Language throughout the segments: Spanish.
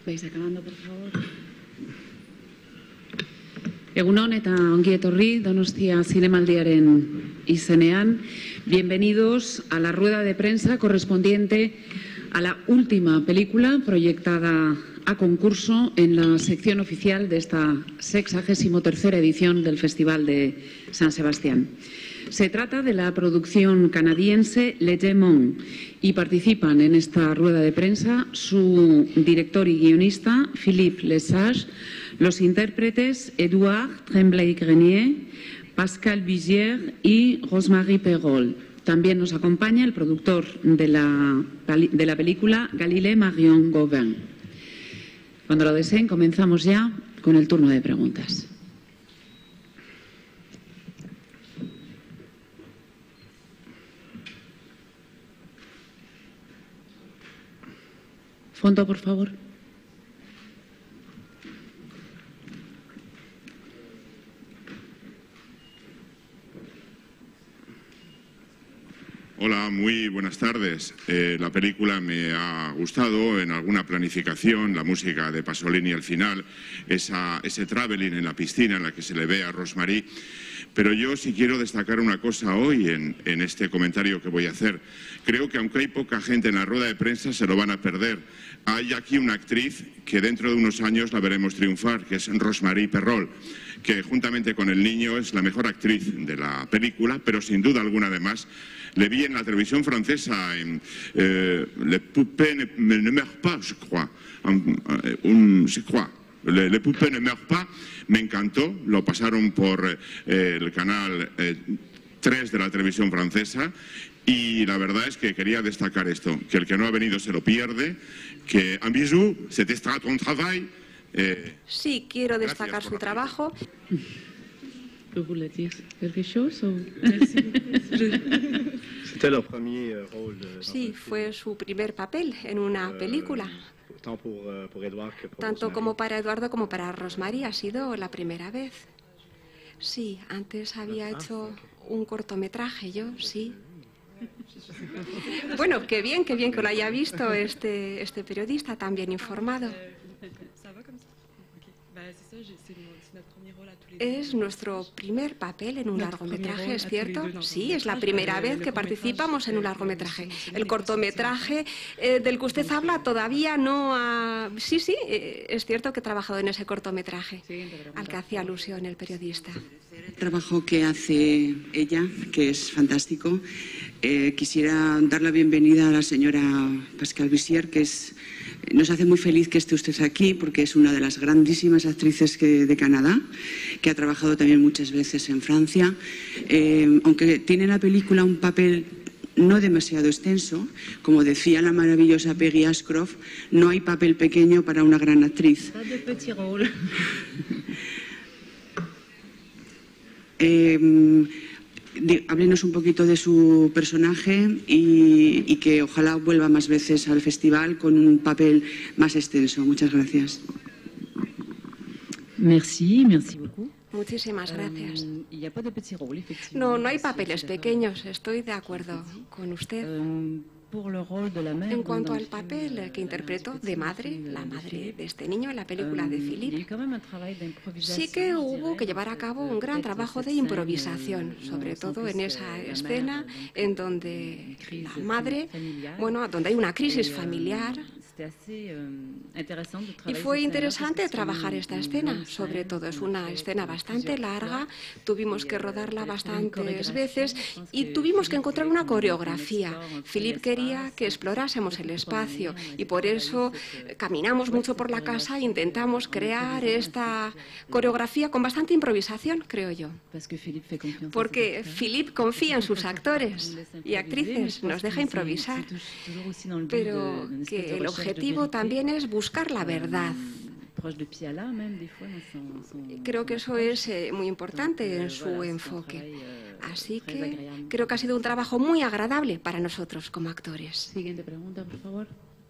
Vais acabando, por favor. Egunon eta ongi etorri Donostia Zinemaldiaren izenean. Bienvenidos a la rueda de prensa correspondiente a la última película proyectada a concurso en la sección oficial de esta 63ª edición del Festival de San Sebastián. Se trata de la producción canadiense Le Démon y participan en esta rueda de prensa su director y guionista Philippe Lesage, los intérpretes Édouard Tremblay-Grenier, Pascal Bizier y Rosemarie Perrol. También nos acompaña el productor de la película, Galilée Marion Gauvin. Cuando lo deseen, comenzamos ya con el turno de preguntas. Fondo, por favor. Hola, muy buenas tardes. La película me ha gustado en alguna planificación, la música de Pasolini al final, ese traveling en la piscina en la que se le ve a Rosemarie. Pero yo sí quiero destacar una cosa hoy en este comentario que voy a hacer. Creo que aunque hay poca gente en la rueda de prensa, se lo van a perder. Hay aquí una actriz que dentro de unos años la veremos triunfar, que es Rosemarie Perrol, que juntamente con el niño es la mejor actriz de la película, pero sin duda alguna además. Le vi en la televisión francesa en Les Poupées ne meurent pas, je crois. Les Poupées ne meurent pas. Me encantó, lo pasaron por el canal 3 de la televisión francesa y la verdad es que quería destacar esto, que el que no ha venido se lo pierde, que un bisou, c'est extra ton travail. Sí, quiero destacar su trabajo. Sí, fue su primer papel en una película. Tanto como para Eduardo como para Rosemarie ha sido la primera vez. Sí, antes había hecho un cortometraje yo, sí. Bueno, qué bien que lo haya visto este periodista tan bien informado. Es nuestro primer papel en un largometraje, ¿es cierto? Sí, es la primera vez que participamos en un largometraje. El cortometraje del que usted habla todavía no ha... Sí, es cierto que he trabajado en ese cortometraje al que hacía alusión el periodista. El trabajo que hace ella, que es fantástico. Quisiera dar la bienvenida a la señora Pascal Bizier, que nos hace muy feliz que esté usted aquí, porque es una de las grandísimas actrices de Canadá, que ha trabajado también muchas veces en Francia. Aunque tiene en la película un papel no demasiado extenso, como decía la maravillosa Peggy Ashcroft, no hay papel pequeño para una gran actriz. Háblenos un poquito de su personaje y que ojalá vuelva más veces al festival con un papel más extenso. Muchas gracias. Merci beaucoup. Muchísimas gracias. No hay papeles pequeños, estoy de acuerdo con usted. En cuanto al papel que interpretó de madre, la madre de este niño en la película de Philippe, sí que hubo que llevar a cabo un gran trabajo de improvisación, sobre todo en esa escena en donde la madre, donde hay una crisis familiar. Y fue interesante trabajar esta escena, sobre todo es una escena bastante larga, tuvimos que rodarla bastantes veces y tuvimos que encontrar una coreografía. Philippe quería que explorásemos el espacio y por eso caminamos mucho por la casa e intentamos crear esta coreografía con bastante improvisación, creo yo. Porque Philippe confía en sus actores y actrices, nos deja improvisar, pero que el objetivo también es buscar la verdad. Creo que eso es muy importante en su enfoque. Así que creo que ha sido un trabajo muy agradable para nosotros como actores. Siguiente pregunta, por favor.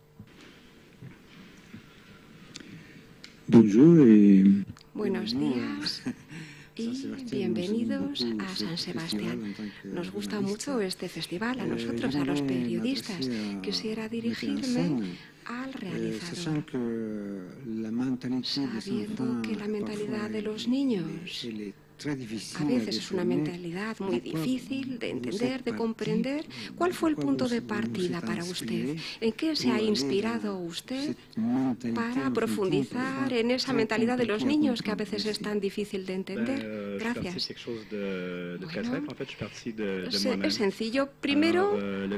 Buenos días. y bienvenidos a San Sebastián. Nos gusta mucho este festival, a nosotros, a los periodistas. Quisiera dirigirme al realizador, sabiendo que la mentalidad de los niños a veces es una mentalidad muy difícil de entender, de comprender. ¿Cuál fue el punto de partida para usted? ¿En qué se ha inspirado usted para profundizar en esa mentalidad de los niños que a veces es tan difícil de entender? Gracias. Bueno, es sencillo. Primero,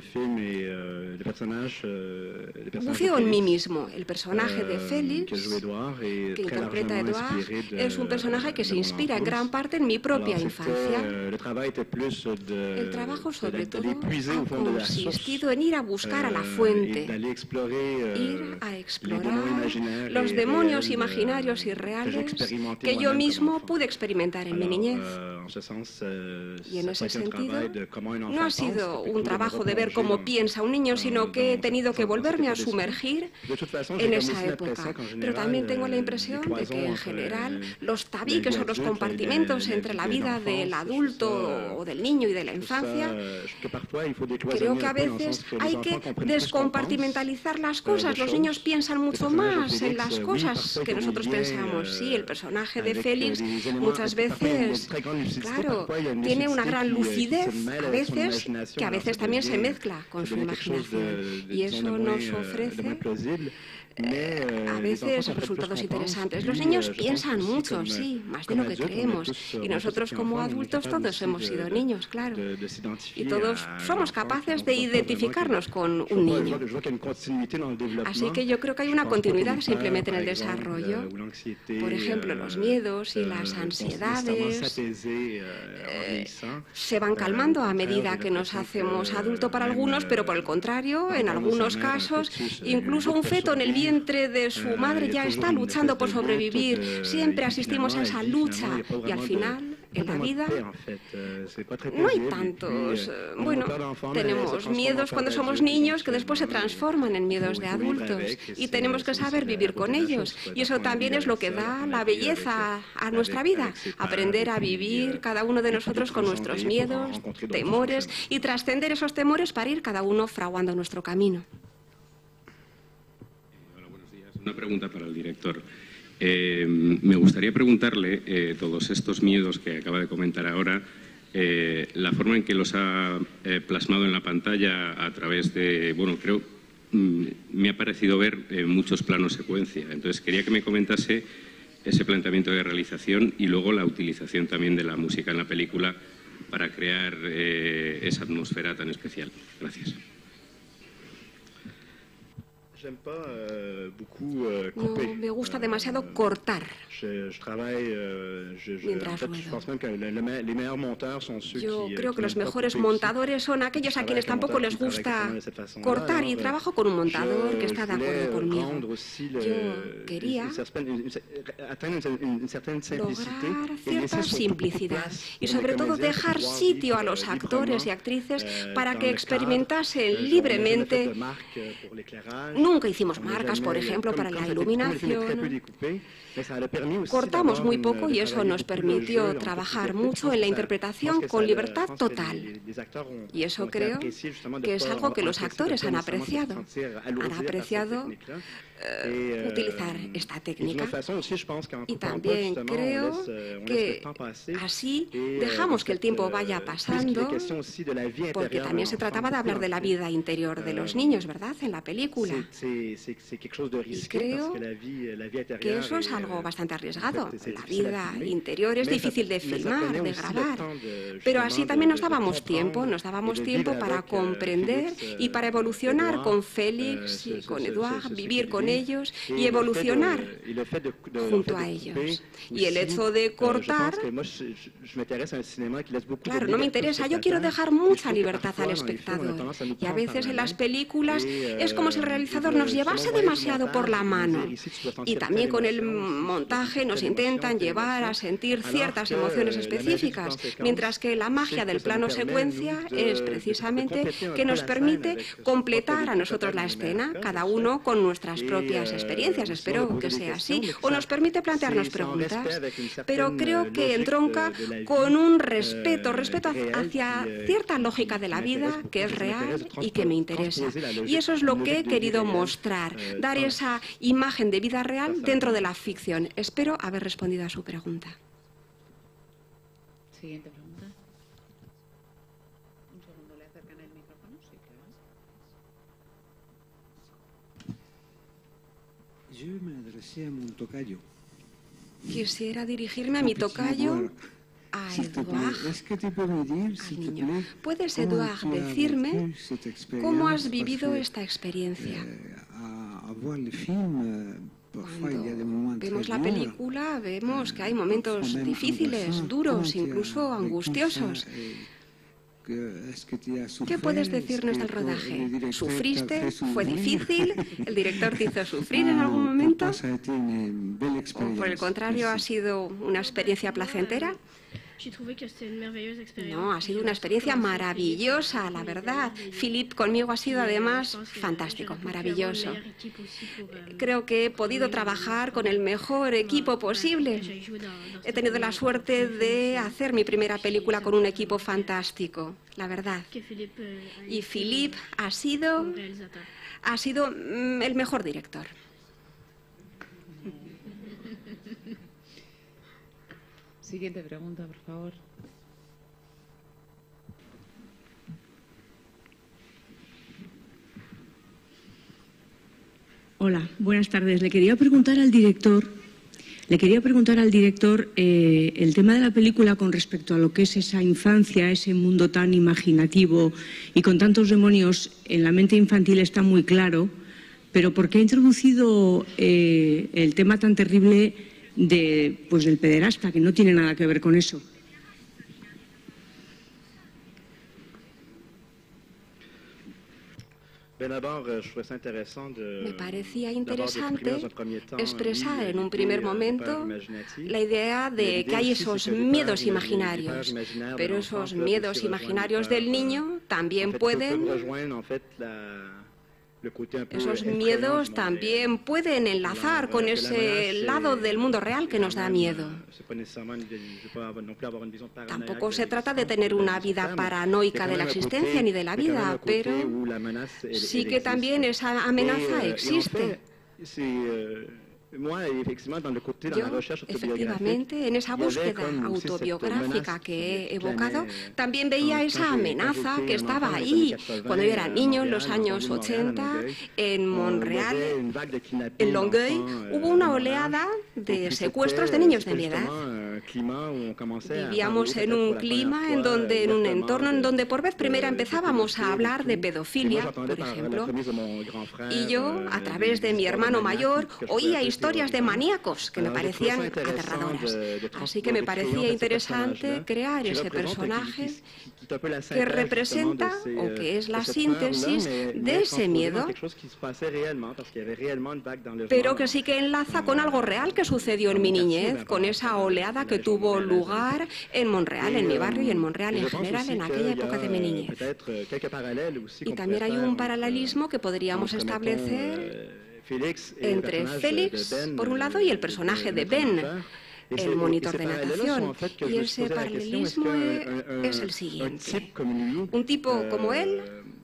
buceo en mí mismo. El personaje de Félix, que interpreta a Edouard, es un personaje que se inspira en gran parte en mi propia infancia. El trabajo, sobre todo, ha consistido en ir a buscar a la fuente, ir a explorar los demonios imaginarios y reales que yo mismo pude experimentar en mi niñez. Y en ese sentido, no ha sido un trabajo de ver cómo piensa un niño, sino que he tenido que volverme a sumergir en esa época. Pero también tengo la impresión de que, en general, los tabiques o los compartimentos entre la vida del adulto o del niño y de la infancia, creo que a veces hay que descompartimentalizar las cosas. Los niños piensan mucho más en las cosas que nosotros pensamos. Sí, el personaje de Félix muchas veces, claro, tiene una gran lucidez a veces, que a veces también se mezcla con su imaginación. Y eso nos ofrece a veces resultados interesantes. Los niños piensan mucho, sí, más de lo que creemos. Y nosotros como adultos todos hemos sido niños, claro. Y todos somos capaces de identificarnos con un niño. Así que yo creo que hay una continuidad simplemente en el desarrollo. Por ejemplo, los miedos y las ansiedades se van calmando a medida que nos hacemos adultos para algunos, pero por el contrario, en algunos casos, incluso un feto en el vientre de su madre ya está luchando por sobrevivir. Siempre asistimos a esa lucha y al final, en la vida, no hay tantos. Bueno, tenemos miedos cuando somos niños que después se transforman en miedos de adultos y tenemos que saber vivir con ellos. Y eso también es lo que da la belleza a nuestra vida. Aprender a vivir cada uno de nosotros con nuestros miedos, temores y trascender esos temores para ir cada uno fraguando nuestro camino. Una pregunta para el director. Me gustaría preguntarle todos estos miedos que acaba de comentar ahora, la forma en que los ha plasmado en la pantalla a través de, bueno, creo, me ha parecido ver muchos planos secuencia. Entonces quería que me comentase ese planteamiento de realización y luego la utilización también de la música en la película para crear esa atmósfera tan especial. Gracias. No me gusta demasiado cortar mientras ruedo. Yo creo que los mejores montadores son aquellos a quienes tampoco les gusta cortar, y trabajo con un montador que está de acuerdo conmigo. Yo quería lograr cierta simplicidad y sobre todo dejar sitio a los actores y actrices para que experimentasen libremente. Nunca hicimos marcas, por ejemplo, para la iluminación. Cortamos muy poco y eso nos permitió trabajar mucho en la interpretación con libertad total. Y eso creo que es algo que los actores han apreciado. Han apreciado utilizar esta técnica. Y también creo que así dejamos que el tiempo vaya pasando, porque también se trataba de hablar de la vida interior de los niños, ¿verdad?, en la película. Y creo que eso es algo bastante arriesgado. La vida interior es difícil de filmar, de grabar, pero así también nos dábamos tiempo para comprender y para evolucionar con Félix y con Edouard, vivir con ellos y evolucionar junto a ellos. Y el hecho de cortar, claro, no me interesa. Yo quiero dejar mucha libertad al espectador. Y a veces en las películas es como si el realizador nos llevase demasiado por la mano. Y también con el montaje nos intentan llevar a sentir ciertas emociones específicas, mientras que la magia del plano secuencia es precisamente que nos permite completar a nosotros la escena, cada uno con nuestras propias propias experiencias, espero que sea así, o nos permite plantearnos preguntas, pero creo que entronca con un respeto hacia cierta lógica de la vida que es real y que me interesa. Y eso es lo que he querido mostrar, dar esa imagen de vida real dentro de la ficción. Espero haber respondido a su pregunta. Siguiente pregunta. Un segundo, ¿le acercan el micrófono? Sí, creo. Yo me adresé a un tocayo. Quisiera dirigirme a mi tocayo, a Eduard, al niño. ¿Puedes, Eduard, decirme cómo has vivido esta experiencia? Cuando vemos la película, vemos que hay momentos difíciles, duros, incluso angustiosos. ¿Qué puedes decirnos del rodaje? ¿Sufriste? ¿Fue difícil? ¿El director te hizo sufrir en algún momento? ¿O por el contrario, ha sido una experiencia placentera? No, ha sido una experiencia maravillosa, la verdad. Philippe conmigo ha sido además fantástico, maravilloso. Creo que he podido trabajar con el mejor equipo posible. He tenido la suerte de hacer mi primera película con un equipo fantástico, la verdad. Y Philippe ha sido el mejor director. Siguiente pregunta, por favor. Hola, buenas tardes. Le quería preguntar al director el tema de la película con respecto a lo que es esa infancia, ese mundo tan imaginativo y con tantos demonios en la mente infantil está muy claro, pero ¿por qué ha introducido el tema tan terrible del pederasta, que no tiene nada que ver con eso? Me parecía interesante expresar en un primer momento la idea de que hay esos miedos imaginarios, pero esos miedos imaginarios del niño también pueden enlazar con ese lado del mundo real que nos da miedo. Tampoco se trata de tener una vida paranoica de la existencia ni de la vida, pero sí que también esa amenaza existe. Yo, efectivamente, en esa búsqueda autobiográfica que he evocado, también veía esa amenaza que estaba ahí. Cuando yo era niño, en los años 80, en Montreal, en Longueuil, hubo una oleada de secuestros de niños de mi edad. Vivíamos en un clima, en un entorno en donde por vez primera empezábamos a hablar de pedofilia, por ejemplo. Y yo, a través de mi hermano mayor, oía historias de maníacos que me parecían aterradoras. Así que me parecía interesante crear ese personaje que representa o que es la síntesis de ese miedo, pero que sí que enlaza con algo real que sucedió en mi niñez, con esa oleada que tuvo lugar en Montreal, en mi barrio y en Montreal en general, en aquella época de mi niñez. Y también hay un paralelismo que podríamos establecer entre Félix, por un lado, y el personaje de Ben, el monitor de natación. Y ese paralelismo es el siguiente. Un tipo como él,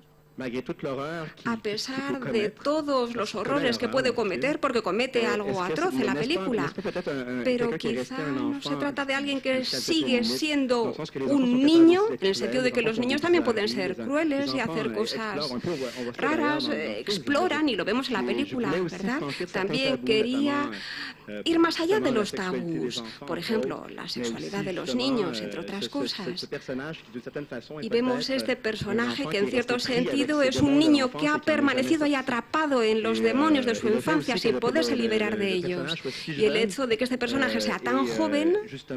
a pesar de todos los horrores que puede cometer, porque comete algo atroz en la película, pero quizá no se trata de alguien que sigue siendo un niño, en el sentido de que los niños también pueden ser crueles y hacer cosas raras, exploran, y lo vemos en la película, ¿verdad? También quería ir más allá de los tabús, por ejemplo, la sexualidad de los niños, entre otras cosas. Y vemos este personaje que en cierto sentido es un niño que ha permanecido ahí atrapado en los demonios de su infancia sin poderse liberar de ellos. Y el hecho de que este personaje sea tan joven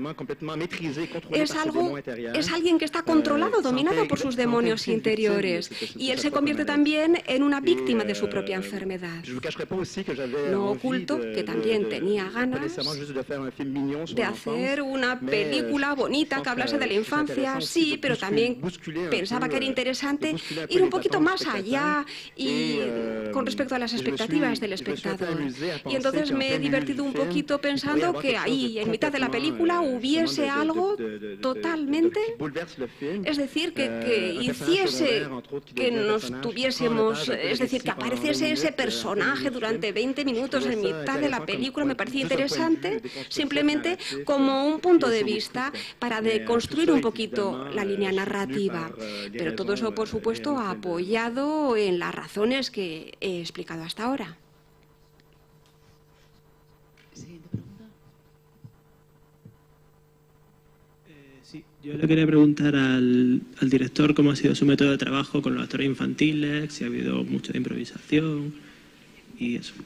es alguien que está controlado, dominado por sus demonios interiores. Y él se convierte también en una víctima de su propia enfermedad. No oculto que también tenía ganas de hacer una película bonita que hablase de la infancia, sí, pero también pensaba que era interesante ir un poquito poquito más allá y con respecto a las expectativas del espectador. Y entonces me he divertido un poquito pensando que ahí, en mitad de la película, hubiese algo totalmente, es decir, que hiciese que nos tuviésemos, es decir, que apareciese ese personaje durante 20 minutos en mitad de la película. Me parecía interesante, simplemente como un punto de vista para deconstruir un poquito la línea narrativa. Pero todo eso, por supuesto, apoyado en las razones que he explicado hasta ahora. Sí, yo le quería preguntar al director cómo ha sido su método de trabajo con los actores infantiles, si ha habido mucho de improvisación y eso.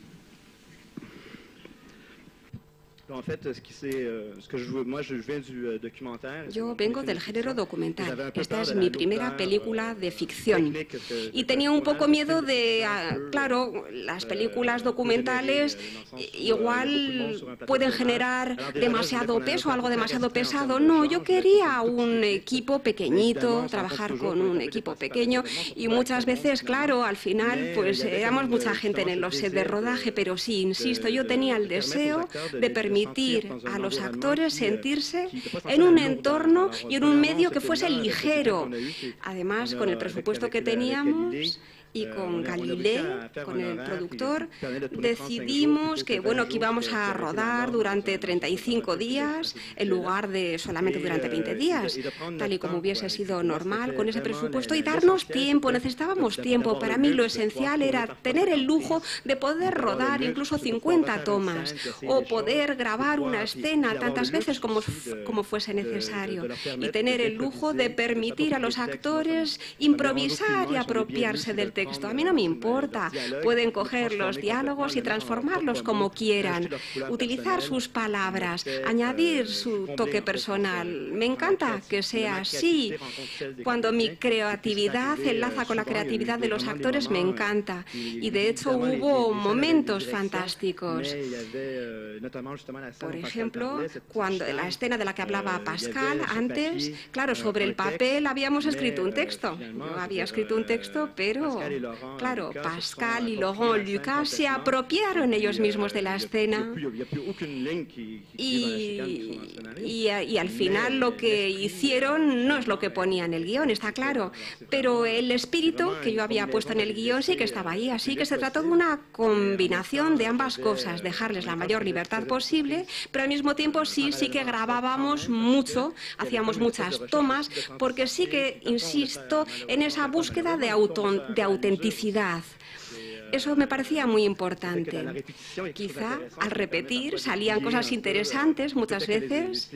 Yo vengo del género documental. Esta es mi primera película de ficción. Y tenía un poco miedo de, claro, las películas documentales igual pueden generar demasiado peso, algo demasiado pesado. No, yo quería un equipo pequeñito, trabajar con un equipo pequeño. Y muchas veces, claro, al final, pues éramos mucha gente en los sets de rodaje, pero sí, insisto, yo tenía el deseo de permitir a los actores sentirse en un entorno y en un medio que fuese ligero. Además, con el presupuesto que teníamos y con Galilée, con el productor, decidimos que, bueno, que íbamos a rodar durante 35 días en lugar de solamente durante 20 días, tal y como hubiese sido normal con ese presupuesto, y darnos tiempo. Necesitábamos tiempo. Para mí lo esencial era tener el lujo de poder rodar incluso 50 tomas o poder grabar una escena tantas veces como fuese necesario, y tener el lujo de permitir a los actores improvisar y apropiarse del texto. A mí no me importa, pueden coger los diálogos y transformarlos como quieran, utilizar sus palabras, añadir su toque personal. Me encanta que sea así. Cuando mi creatividad enlaza con la creatividad de los actores, me encanta. Y de hecho hubo momentos fantásticos. Por ejemplo, cuando la escena de la que hablaba Pascal antes, claro, sobre el papel habíamos escrito un texto. Yo había escrito un texto, pero claro, Pascal y Laurent Lucas se apropiaron ellos mismos de la escena y al final lo que hicieron no es lo que ponía en el guión, está claro, pero el espíritu que yo había puesto en el guión sí que estaba ahí, así que se trató de una combinación de ambas cosas, dejarles la mayor libertad posible, pero al mismo tiempo sí que grabábamos mucho, hacíamos muchas tomas, porque sí que insisto en esa búsqueda de autenticidad. Eso me parecía muy importante. Quizá al repetir salían cosas interesantes muchas veces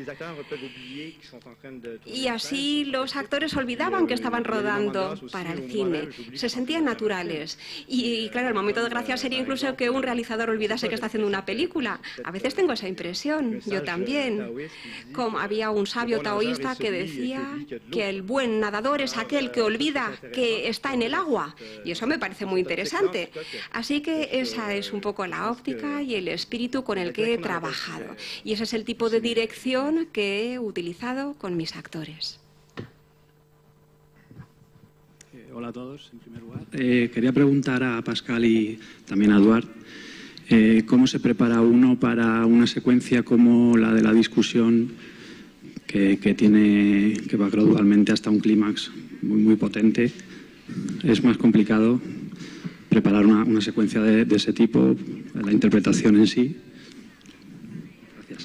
y así los actores olvidaban que estaban rodando para el cine. Se sentían naturales. Y claro, el momento de gracia sería incluso que un realizador olvidase que está haciendo una película. A veces tengo esa impresión, yo también. Como había un sabio taoísta que decía que el buen nadador es aquel que olvida que está en el agua. Y eso me parece muy interesante. Así que esa es un poco la óptica y el espíritu con el que he trabajado. Y ese es el tipo de dirección que he utilizado con mis actores. Hola a todos, en primer lugar. Quería preguntar a Pascal y también a Eduard cómo se prepara uno para una secuencia como la de la discusión que va gradualmente hasta un clímax muy potente. Es más complicado preparar una secuencia de ese tipo, la interpretación en sí. Gracias.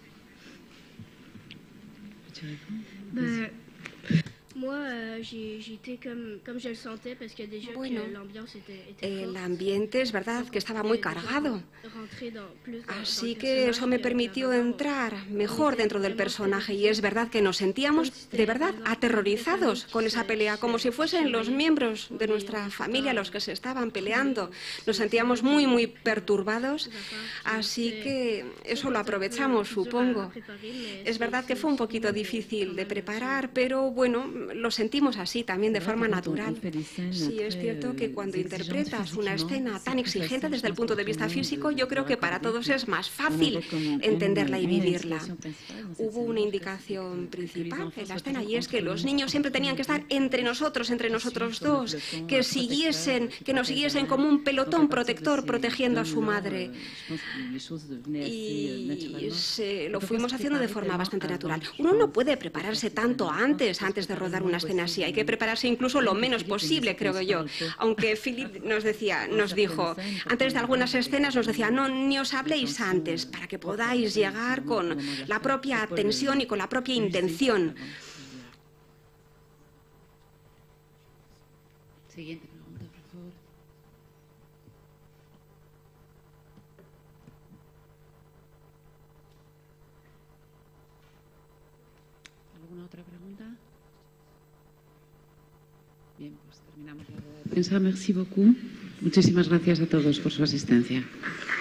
Bueno, el ambiente es verdad que estaba muy cargado, así que eso me permitió entrar mejor dentro del personaje, y es verdad que nos sentíamos de verdad aterrorizados con esa pelea, como si fuesen los miembros de nuestra familia los que se estaban peleando. Nos sentíamos muy perturbados, así que eso lo aprovechamos, supongo. Es verdad que fue un poquito difícil de preparar, pero bueno, lo sentimos hacemos así, también de forma natural. Sí, es cierto que cuando interpretas una escena tan exigente desde el punto de vista físico, yo creo que para todos es más fácil entenderla y vivirla. Hubo una indicación principal en la escena y es que los niños siempre tenían que estar entre nosotros dos, que nos siguiesen como un pelotón protector protegiendo a su madre. Y lo fuimos haciendo de forma bastante natural. Uno no puede prepararse tanto antes de rodar una escena así. Hay que prepararse incluso lo menos posible, creo yo. Aunque Philip nos dijo, antes de algunas escenas nos decía, no, ni os habléis antes, para que podáis llegar con la propia tensión y con la propia intención. Siguiente pregunta, por favor. ¿Alguna otra pregunta? Bien, pues terminamos la rueda de prensa. Merci beaucoup. Muchísimas gracias a todos por su asistencia.